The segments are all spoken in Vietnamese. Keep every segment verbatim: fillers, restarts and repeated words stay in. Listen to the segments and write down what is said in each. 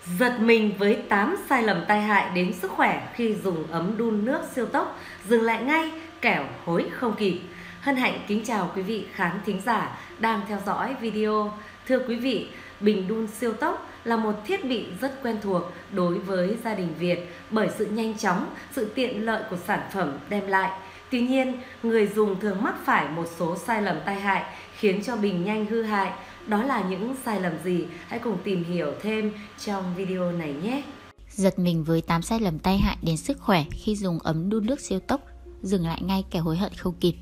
Giật mình với tám sai lầm tai hại đến sức khỏe khi dùng ấm đun nước siêu tốc, dừng lại ngay kẻo hối không kịp. Hân hạnh kính chào quý vị khán thính giả đang theo dõi video. Thưa quý vị, bình đun siêu tốc là một thiết bị rất quen thuộc đối với gia đình Việt bởi sự nhanh chóng, sự tiện lợi của sản phẩm đem lại. Tuy nhiên, người dùng thường mắc phải một số sai lầm tai hại khiến cho bình nhanh hư hại. Đó là những sai lầm gì? Hãy cùng tìm hiểu thêm trong video này nhé! Giật mình với tám sai lầm tai hại đến sức khỏe khi dùng ấm đun nước siêu tốc, dừng lại ngay kẻo hối hận không kịp.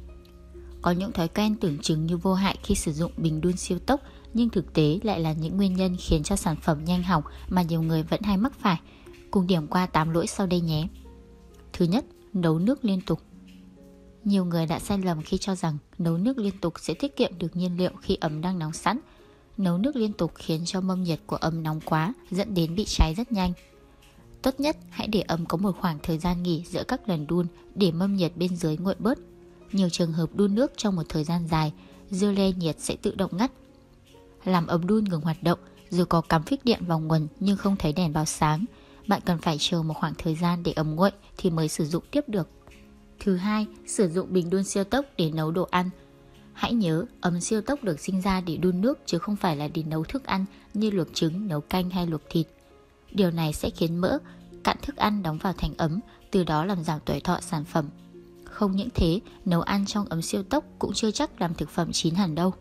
Có những thói quen tưởng chừng như vô hại khi sử dụng bình đun siêu tốc, nhưng thực tế lại là những nguyên nhân khiến cho sản phẩm nhanh hỏng mà nhiều người vẫn hay mắc phải. Cùng điểm qua tám lỗi sau đây nhé. Thứ nhất, nấu nước liên tục. Nhiều người đã sai lầm khi cho rằng nấu nước liên tục sẽ tiết kiệm được nhiên liệu khi ấm đang nóng sẵn. Nấu nước liên tục khiến cho mâm nhiệt của ấm nóng quá, dẫn đến bị cháy rất nhanh. Tốt nhất hãy để ấm có một khoảng thời gian nghỉ giữa các lần đun để mâm nhiệt bên dưới nguội bớt. Nhiều trường hợp đun nước trong một thời gian dài, dưa le nhiệt sẽ tự động ngắt, làm ấm đun ngừng hoạt động. Dù có cắm phích điện vào nguồn nhưng không thấy đèn báo sáng, bạn cần phải chờ một khoảng thời gian để ấm nguội thì mới sử dụng tiếp được. Thứ hai, sử dụng bình đun siêu tốc để nấu đồ ăn. Hãy nhớ, ấm siêu tốc được sinh ra để đun nước chứ không phải là để nấu thức ăn như luộc trứng, nấu canh hay luộc thịt. Điều này sẽ khiến mỡ cặn thức ăn đóng vào thành ấm, từ đó làm giảm tuổi thọ sản phẩm. Không những thế, nấu ăn trong ấm siêu tốc cũng chưa chắc làm thực phẩm chín hẳn đâu.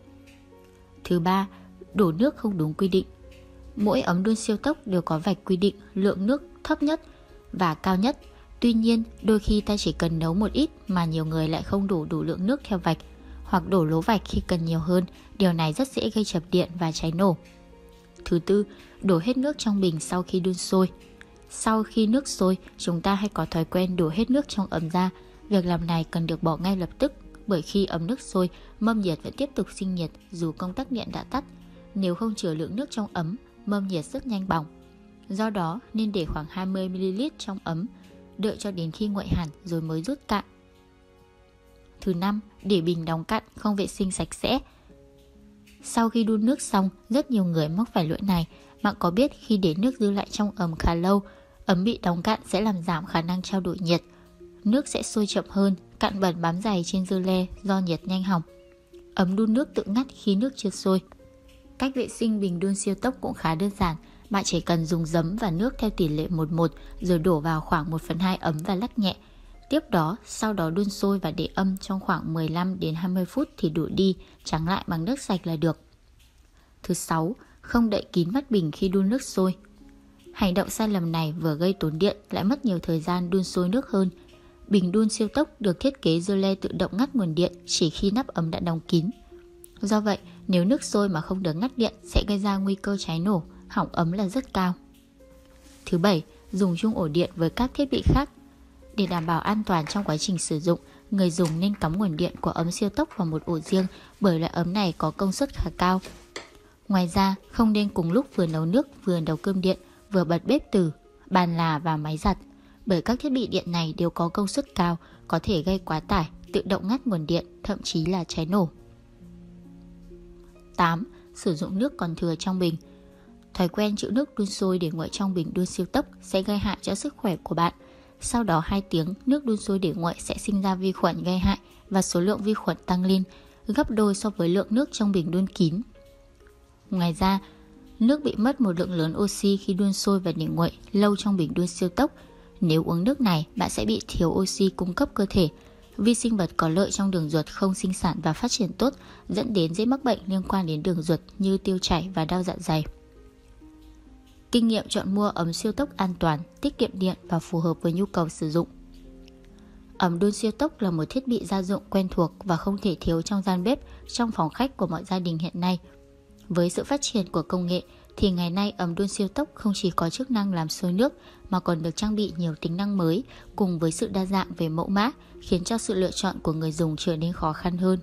Thứ ba, đổ nước không đúng quy định. Mỗi ấm đun siêu tốc đều có vạch quy định lượng nước thấp nhất và cao nhất. Tuy nhiên, đôi khi ta chỉ cần nấu một ít mà nhiều người lại không đổ đủ lượng nước theo vạch, hoặc đổ lố vạch khi cần nhiều hơn. Điều này rất dễ gây chập điện và cháy nổ. Thứ tư, đổ hết nước trong bình sau khi đun sôi. Sau khi nước sôi, chúng ta hay có thói quen đổ hết nước trong ấm ra. Việc làm này cần được bỏ ngay lập tức, bởi khi ấm nước sôi, mâm nhiệt vẫn tiếp tục sinh nhiệt dù công tắc điện đã tắt. Nếu không chứa lượng nước trong ấm, mâm nhiệt rất nhanh bỏng. Do đó, nên để khoảng hai mươi mi li lít trong ấm, đợi cho đến khi nguội hẳn rồi mới rút cạn. Thứ năm, để bình đóng cạn không vệ sinh sạch sẽ. Sau khi đun nước xong, rất nhiều người mắc phải lỗi này. Bạn có biết khi để nước dư lại trong ấm khá lâu, ấm bị đóng cạn sẽ làm giảm khả năng trao đổi nhiệt. Nước sẽ sôi chậm hơn, cặn bẩn bám dày trên dưa le do nhiệt nhanh hỏng. Ấm đun nước tự ngắt khi nước chưa sôi. Cách vệ sinh bình đun siêu tốc cũng khá đơn giản. Bạn chỉ cần dùng giấm và nước theo tỷ lệ một một rồi đổ vào khoảng một phần hai ấm và lắc nhẹ. Tiếp đó, sau đó đun sôi và để âm trong khoảng mười lăm đến hai mươi phút thì đổ đi, tráng lại bằng nước sạch là được. Thứ sáu, không đậy kín vắt bình khi đun nước sôi. Hành động sai lầm này vừa gây tốn điện lại mất nhiều thời gian đun sôi nước hơn. Bình đun siêu tốc được thiết kế dưa le tự động ngắt nguồn điện chỉ khi nắp ấm đã đóng kín. Do vậy, nếu nước sôi mà không được ngắt điện sẽ gây ra nguy cơ cháy nổ, hỏng ấm là rất cao. Thứ bảy, dùng chung ổ điện với các thiết bị khác. Để đảm bảo an toàn trong quá trình sử dụng, người dùng nên cắm nguồn điện của ấm siêu tốc vào một ổ riêng bởi loại ấm này có công suất khá cao. Ngoài ra, không nên cùng lúc vừa nấu nước vừa nấu cơm điện, vừa bật bếp từ, bàn là và máy giặt, bởi các thiết bị điện này đều có công suất cao, có thể gây quá tải, tự động ngắt nguồn điện, thậm chí là cháy nổ. tám. Sử dụng nước còn thừa trong bình. Thói quen trữ nước đun sôi để nguội trong bình đun siêu tốc sẽ gây hại cho sức khỏe của bạn. Sau đó hai tiếng, nước đun sôi để nguội sẽ sinh ra vi khuẩn gây hại và số lượng vi khuẩn tăng lên, gấp đôi so với lượng nước trong bình đun kín. Ngoài ra, nước bị mất một lượng lớn oxy khi đun sôi và để nguội lâu trong bình đun siêu tốc. Nếu uống nước này, bạn sẽ bị thiếu oxy cung cấp cơ thể. Vi sinh vật có lợi trong đường ruột không sinh sản và phát triển tốt, dẫn đến dễ mắc bệnh liên quan đến đường ruột như tiêu chảy và đau dạ dày. Kinh nghiệm chọn mua ấm siêu tốc an toàn, tiết kiệm điện và phù hợp với nhu cầu sử dụng. Ấm đun siêu tốc là một thiết bị gia dụng quen thuộc và không thể thiếu trong gian bếp, trong phòng khách của mọi gia đình hiện nay. Với sự phát triển của công nghệ thì ngày nay ấm đun siêu tốc không chỉ có chức năng làm sôi nước mà còn được trang bị nhiều tính năng mới cùng với sự đa dạng về mẫu mã, khiến cho sự lựa chọn của người dùng trở nên khó khăn hơn.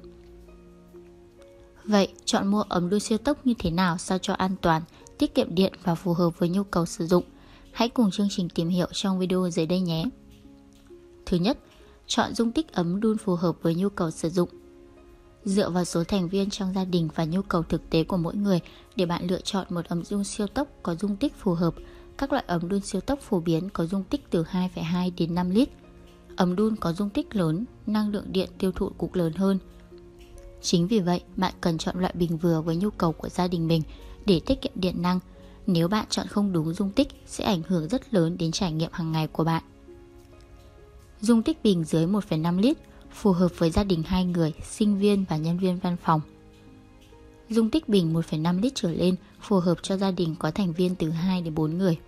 Vậy, chọn mua ấm đun siêu tốc như thế nào sao cho an toàn, tiết kiệm điện và phù hợp với nhu cầu sử dụng? Hãy cùng chương trình tìm hiểu trong video dưới đây nhé. Thứ nhất, chọn dung tích ấm đun phù hợp với nhu cầu sử dụng. Dựa vào số thành viên trong gia đình và nhu cầu thực tế của mỗi người để bạn lựa chọn một ấm đun siêu tốc có dung tích phù hợp. Các loại ấm đun siêu tốc phổ biến có dung tích từ hai phẩy hai đến năm lít. Ấm đun có dung tích lớn, năng lượng điện tiêu thụ cũng lớn hơn. Chính vì vậy, bạn cần chọn loại bình vừa với nhu cầu của gia đình mình để tiết kiệm điện năng. Nếu bạn chọn không đúng dung tích sẽ ảnh hưởng rất lớn đến trải nghiệm hàng ngày của bạn. Dung tích bình dưới một phẩy năm lít phù hợp với gia đình hai người, sinh viên và nhân viên văn phòng. Dung tích bình một phẩy năm lít trở lên phù hợp cho gia đình có thành viên từ hai đến bốn người.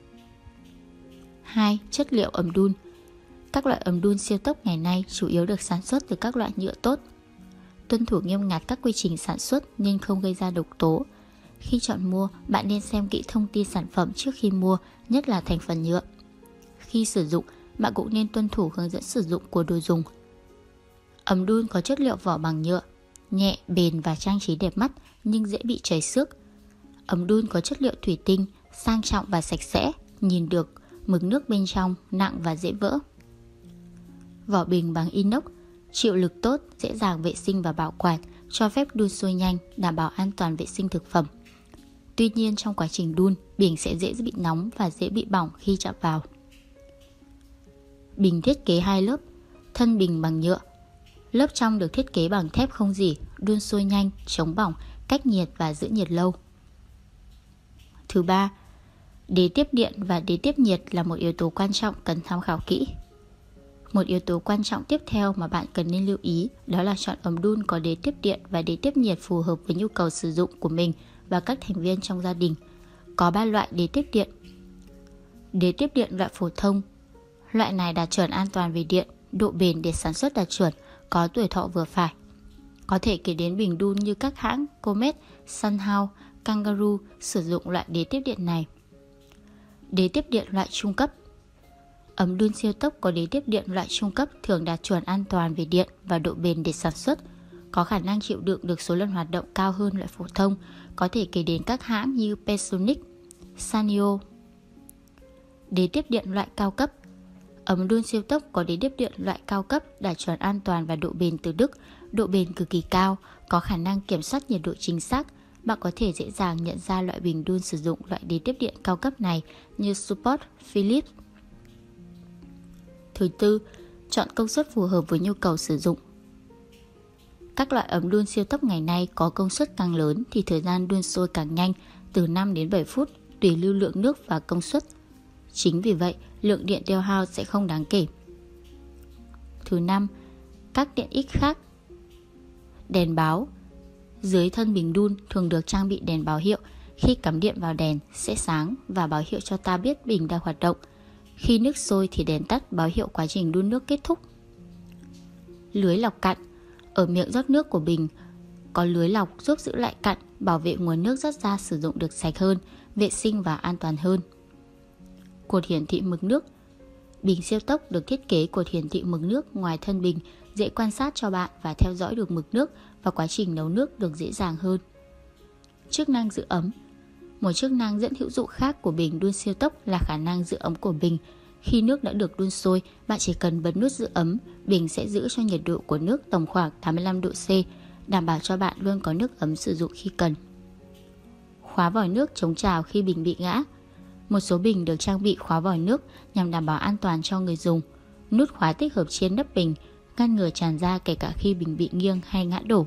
hai. Chất liệu ấm đun. Các loại ấm đun siêu tốc ngày nay chủ yếu được sản xuất từ các loại nhựa tốt. Tuân thủ nghiêm ngặt các quy trình sản xuất nên không gây ra độc tố. Khi chọn mua, bạn nên xem kỹ thông tin sản phẩm trước khi mua, nhất là thành phần nhựa. Khi sử dụng, bạn cũng nên tuân thủ hướng dẫn sử dụng của đồ dùng. Ấm đun có chất liệu vỏ bằng nhựa, nhẹ, bền và trang trí đẹp mắt nhưng dễ bị chảy xước. Ấm đun có chất liệu thủy tinh, sang trọng và sạch sẽ, nhìn được mực nước bên trong nặng và dễ vỡ. Vỏ bình bằng inox, chịu lực tốt, dễ dàng vệ sinh và bảo quản, cho phép đun sôi nhanh, đảm bảo an toàn vệ sinh thực phẩm. Tuy nhiên trong quá trình đun, bình sẽ dễ bị nóng và dễ bị bỏng khi chạm vào. Bình thiết kế hai lớp, thân bình bằng nhựa. Lớp trong được thiết kế bằng thép không rỉ, đun sôi nhanh, chống bỏng, cách nhiệt và giữ nhiệt lâu. Thứ ba, đế tiếp điện và đế tiếp nhiệt là một yếu tố quan trọng cần tham khảo kỹ. Một yếu tố quan trọng tiếp theo mà bạn cần nên lưu ý đó là chọn ấm đun có đế tiếp điện và đế tiếp nhiệt phù hợp với nhu cầu sử dụng của mình và các thành viên trong gia đình. Có ba loại đế tiếp điện. Đế tiếp điện loại phổ thông. Loại này đạt chuẩn an toàn về điện, độ bền để sản xuất đạt chuẩn, có tuổi thọ vừa phải. Có thể kể đến bình đun như các hãng Comet, Sunhouse, Kangaroo sử dụng loại đế tiếp điện này. Đế tiếp điện loại trung cấp. Ấm đun siêu tốc có đế tiếp điện loại trung cấp thường đạt chuẩn an toàn về điện và độ bền để sản xuất, có khả năng chịu đựng được số lần hoạt động cao hơn loại phổ thông, có thể kể đến các hãng như Panasonic, Sanyo. Đế tiếp điện loại cao cấp. Ấm đun siêu tốc có đế tiếp điện loại cao cấp đạt chuẩn an toàn và độ bền từ Đức, độ bền cực kỳ cao, có khả năng kiểm soát nhiệt độ chính xác. Bạn có thể dễ dàng nhận ra loại bình đun sử dụng loại đế tiếp điện cao cấp này như Support, Philips. Thứ tư, chọn công suất phù hợp với nhu cầu sử dụng. Các loại ấm đun siêu tốc ngày nay có công suất càng lớn thì thời gian đun sôi càng nhanh, từ năm đến bảy phút, tùy lưu lượng nước và công suất. Chính vì vậy, lượng điện tiêu hao sẽ không đáng kể. Thứ năm, các tiện ích khác. Đèn báo. Dưới thân bình đun thường được trang bị đèn báo hiệu. Khi cắm điện vào đèn sẽ sáng và báo hiệu cho ta biết bình đang hoạt động. Khi nước sôi thì đèn tắt báo hiệu quá trình đun nước kết thúc. Lưới lọc cặn. Ở miệng rót nước của bình có lưới lọc giúp giữ lại cặn, bảo vệ nguồn nước rót ra sử dụng được sạch hơn, vệ sinh và an toàn hơn. Cột hiển thị mực nước. Bình siêu tốc được thiết kế cột hiển thị mực nước ngoài thân bình, dễ quan sát cho bạn và theo dõi được mực nước, và quá trình nấu nước được dễ dàng hơn. Chức năng giữ ấm. Một chức năng rất hữu dụng khác của bình đun siêu tốc là khả năng giữ ấm của bình. Khi nước đã được đun sôi, bạn chỉ cần bật nút giữ ấm, bình sẽ giữ cho nhiệt độ của nước tầm khoảng tám mươi lăm độ C, đảm bảo cho bạn luôn có nước ấm sử dụng khi cần. Khóa vòi nước chống trào khi bình bị ngã. Một số bình được trang bị khóa vòi nước nhằm đảm bảo an toàn cho người dùng. Nút khóa tích hợp trên nắp bình, ngăn ngừa tràn ra kể cả khi bình bị nghiêng hay ngã đổ.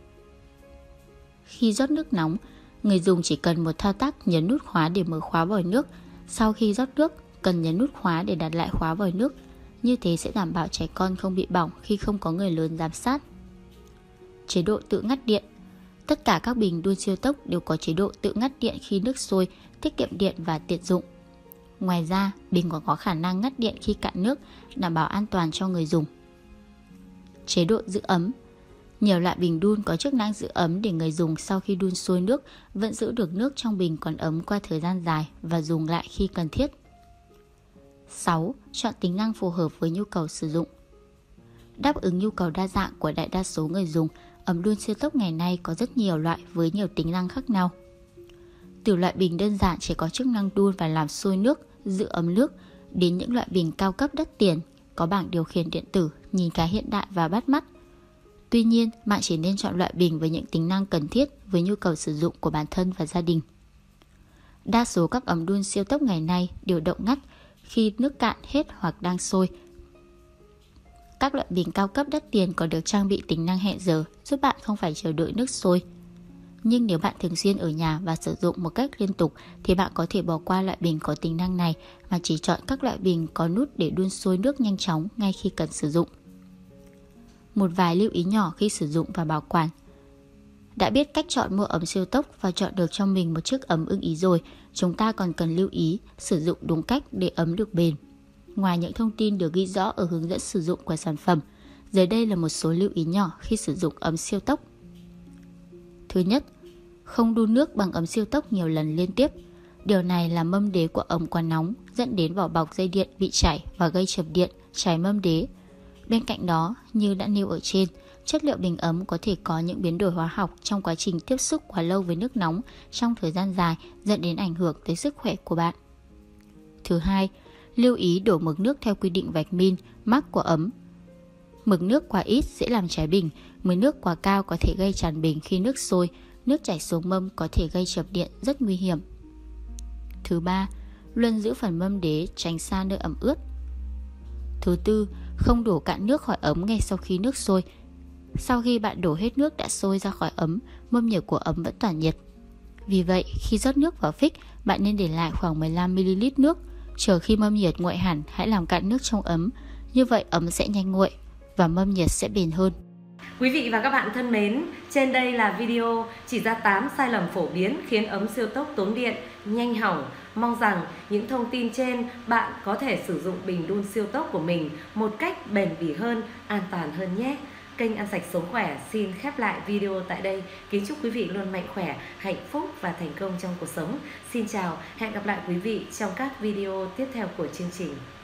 Khi rót nước nóng, người dùng chỉ cần một thao tác nhấn nút khóa để mở khóa vòi nước. Sau khi rót nước, cần nhấn nút khóa để đặt lại khóa vòi nước. Như thế sẽ đảm bảo trẻ con không bị bỏng khi không có người lớn giám sát. Chế độ tự ngắt điện. Tất cả các bình đun siêu tốc đều có chế độ tự ngắt điện khi nước sôi, tiết kiệm điện và tiện dụng. Ngoài ra, bình còn có khả năng ngắt điện khi cạn nước, đảm bảo an toàn cho người dùng. Chế độ giữ ấm. Nhiều loại bình đun có chức năng giữ ấm để người dùng sau khi đun sôi nước vẫn giữ được nước trong bình còn ấm qua thời gian dài và dùng lại khi cần thiết. sáu. Chọn tính năng phù hợp với nhu cầu sử dụng. Đáp ứng nhu cầu đa dạng của đại đa số người dùng, ấm đun siêu tốc ngày nay có rất nhiều loại với nhiều tính năng khác nhau. Từ loại bình đơn giản chỉ có chức năng đun và làm sôi nước, giữ ấm nước, đến những loại bình cao cấp đắt tiền, có bảng điều khiển điện tử, nhìn khá hiện đại và bắt mắt. Tuy nhiên, bạn chỉ nên chọn loại bình với những tính năng cần thiết với nhu cầu sử dụng của bản thân và gia đình. Đa số các ấm đun siêu tốc ngày nay đều động ngắt khi nước cạn hết hoặc đang sôi. Các loại bình cao cấp đắt tiền còn được trang bị tính năng hẹn giờ giúp bạn không phải chờ đợi nước sôi. Nhưng nếu bạn thường xuyên ở nhà và sử dụng một cách liên tục thì bạn có thể bỏ qua loại bình có tính năng này mà chỉ chọn các loại bình có nút để đun sôi nước nhanh chóng ngay khi cần sử dụng. Một vài lưu ý nhỏ khi sử dụng và bảo quản. Đã biết cách chọn mua ấm siêu tốc và chọn được cho mình một chiếc ấm ưng ý rồi, chúng ta còn cần lưu ý sử dụng đúng cách để ấm được bền. Ngoài những thông tin được ghi rõ ở hướng dẫn sử dụng của sản phẩm, dưới đây là một số lưu ý nhỏ khi sử dụng ấm siêu tốc. Thứ nhất, không đun nước bằng ấm siêu tốc nhiều lần liên tiếp. Điều này làm mâm đế của ấm quá nóng, dẫn đến vỏ bọc dây điện bị chảy và gây chập điện, cháy mâm đế. Bên cạnh đó, như đã nêu ở trên, chất liệu bình ấm có thể có những biến đổi hóa học trong quá trình tiếp xúc quá lâu với nước nóng trong thời gian dài, dẫn đến ảnh hưởng tới sức khỏe của bạn. Thứ hai, lưu ý đổ mực nước theo quy định vạch min, mác của ấm. Mực nước quá ít sẽ làm cháy bình, mực nước quá cao có thể gây tràn bình khi nước sôi, nước chảy xuống mâm có thể gây chập điện rất nguy hiểm. Thứ ba, luôn giữ phần mâm đế tránh xa nơi ẩm ướt. Thứ tư, không đổ cạn nước khỏi ấm ngay sau khi nước sôi. Sau khi bạn đổ hết nước đã sôi ra khỏi ấm, mâm nhiệt của ấm vẫn tỏa nhiệt. Vì vậy, khi rót nước vào phích, bạn nên để lại khoảng mười lăm mi li lít nước. Chờ khi mâm nhiệt nguội hẳn, hãy làm cạn nước trong ấm. Như vậy ấm sẽ nhanh nguội và mâm nhiệt sẽ bền hơn. Quý vị và các bạn thân mến, trên đây là video chỉ ra tám sai lầm phổ biến khiến ấm siêu tốc tốn điện, nhanh hỏng. Mong rằng những thông tin trên bạn có thể sử dụng bình đun siêu tốc của mình một cách bền bỉ hơn, an toàn hơn nhé. Kênh Ăn Sạch Sống Khỏe xin khép lại video tại đây. Kính chúc quý vị luôn mạnh khỏe, hạnh phúc và thành công trong cuộc sống. Xin chào, hẹn gặp lại quý vị trong các video tiếp theo của chương trình.